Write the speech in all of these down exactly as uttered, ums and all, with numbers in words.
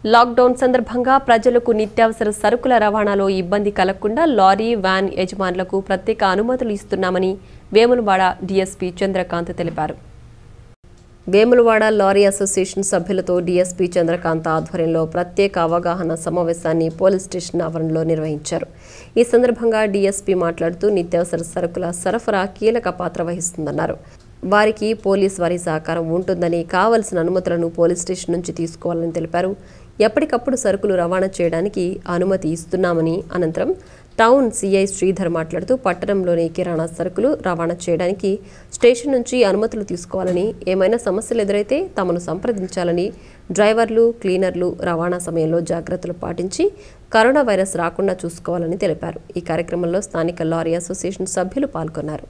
Lockdown సందర్భంగా ప్రజలకు నిత్యావసర సరుకుల రవాణాలో ఇబ్బంది కలగకుండా లారీ వ్యాన్ యజమానులకు ప్రత్యేక అనుమతులు ఇస్తున్నామని వేములవాడ డీఎస్పీ చంద్రకాంత్ తెలిపారు. వేములవాడ లారీ అసోసియేషన్ సభ్యులతో డీఎస్పీ చంద్రకాంత్ ఆధ్వర్యంలో ప్రత్యేక అవగాహన సమావేశాన్ని పోలీస్ స్టేషన్ ఆవరణలో నిర్వహించారు. ఈ సందర్భంగా డీఎస్పీ మాట్లాడుతూ నిత్యావసర సరుకుల సరఫరా కీలక పాత్ర వహిస్తుందన్నారు. వారికి పోలీస్ వారి సహకారం ఉంటుందని, కావలసిన అనుమతులను పోలీస్ స్టేషన్ నుంచి తీసుకోవాలని తెలిపారు. ఎప్పటికప్పుడు సరుకులు రవాణా చేయడానికి అనుమతి ఇస్తున్నామని అనంతరం టౌన్ సీఐ శ్రీధర్ మాట్లాడుతూ పట్టణంలోని కిరాణా సరుకులు రవాణా చేయడానికి స్టేషన్ నుంచి అనుమతులు తీసుకోవాలని, ఏమైనా సమస్యలు ఎదురైతే తమను సంప్రదించాలని, డ్రైవర్లు క్లీనర్లు రవాణా సమయంలో జాగ్రత్తలు పాటించి కరోనా వైరస్ రాకుండా చూసుకోవాలని తెలిపారు. ఈ కార్యక్రమంలో స్థానిక లారీ అసోసియేషన్ సభ్యులు పాల్గొన్నారు.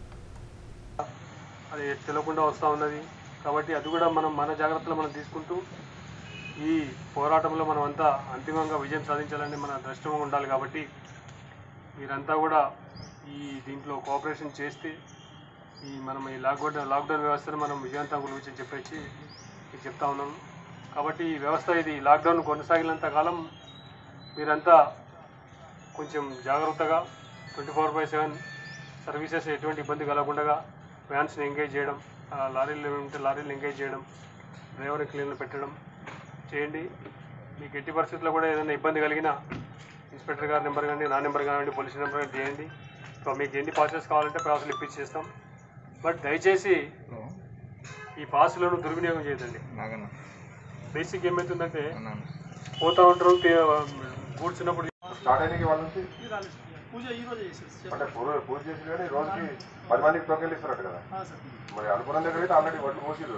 అది తెలియకుండా వస్తూ ఉన్నది కాబట్టి అది కూడా మనం మన జాగ్రత్తలు మనం తీసుకుంటూ ఈ పోరాటంలో మనం అంతా అంతిమంగా విజయం సాధించాలని మన దృష్టంగా ఉండాలి. కాబట్టి మీరంతా కూడా ఈ దీంట్లో కోఆపరేషన్ చేస్తే ఈ మనం ఈ లాక్డౌన్ లాక్డౌన్ వ్యవస్థను మనం విజయవంతం గురించి చెప్పేసి చెప్తా ఉన్నాం. కాబట్టి ఈ వ్యవస్థ ఇది లాక్డౌన్ కొనసాగినంత కాలం మీరంతా కొంచెం జాగ్రత్తగా twenty four by seven services ఎటువంటి ఇబ్బంది కలగకుండా వ్యాన్స్ని ఎంగేజ్ చేయడం, లారీలు ఉంటే లారీలు ఎంగేజ్ చేయడం, డ్రైవర్ క్లీన్లు పెట్టడం చేయండి. మీకు ఎట్టి పరిస్థితుల్లో కూడా ఏదైనా ఇబ్బంది కలిగినా ఇన్స్పెక్టర్ గారి నెంబర్ కానీ, నా నెంబర్ కానివ్వండి, పోలీస్ నెంబర్ కానీ చేయండి. సో మీకు ఎన్ని పాసెస్ కావాలంటే పాసులు ఇప్పించేస్తాం. బట్ దయచేసి ఈ పాసులను దుర్వినియోగం చేయదండి. బేసిక్ ఏమవుతుందంటే పోతూ ఉంటారు గూడ్స్ ఉన్నప్పుడు స్టార్ట్ అయినకి వాళ్ళ నుంచి అంటే పూజ చేసి కానీ రోజుకి పది మందికి టోకెన్లు ఇస్తారట కదా. మరి అనుకున్న దగ్గర అయితే ఆల్రెడీ వడ్లు పోసిరు.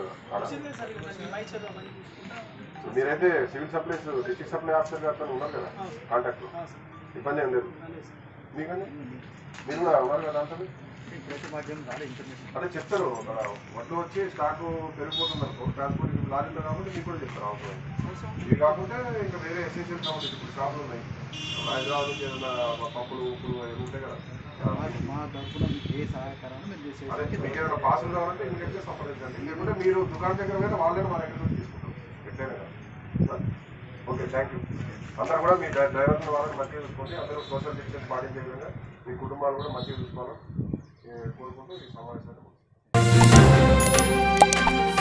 మీరైతే civil supplies district supply officer గారితో ఉన్నారు కదా కాంటాక్ట్, ఇబ్బంది ఏం లేదు మీకండి. మీరు కూడా ఉన్నారు కదా అంతా అదే చెప్తారు. వడ్లు వచ్చి స్టాక్ పెరిగిపోతుంది అనుకో ట్రాన్స్పోర్ట్ లారీలో కాబట్టి మీకు కూడా చెప్తారు అవసరం. ఇవి కాకుండా ఇంకా వేరే ఎసెన్షియల్ కావాలి. ఇప్పుడు షాపులు ఉన్నాయి హైదరాబాద్ నుంచి ఏదైనా పప్పులు ఉప్పులు అవి ఉంటాయి కదా. అదే మీకు ఏదైనా పాసులు కావాలంటే ఇంకైతే సంప్రదించండి. లేకుంటే మీరు దుకాణం దగ్గర పోయినా వాళ్ళే మా దగ్గర నుంచి తీసుకుంటారు ఎట్లయినా కదా. Okay, thank you. అందరూ కూడా మీ డ్రైవర్ని వాళ్ళని మంచిగా చూసుకోండి. అందరూ సోషల్ డిస్టెన్స్ పాటించే విధంగా మీ కుటుంబాలు కూడా మంచిగా చూసుకోవాలని కోరుకుంటూ ఈ సమావేశాన్ని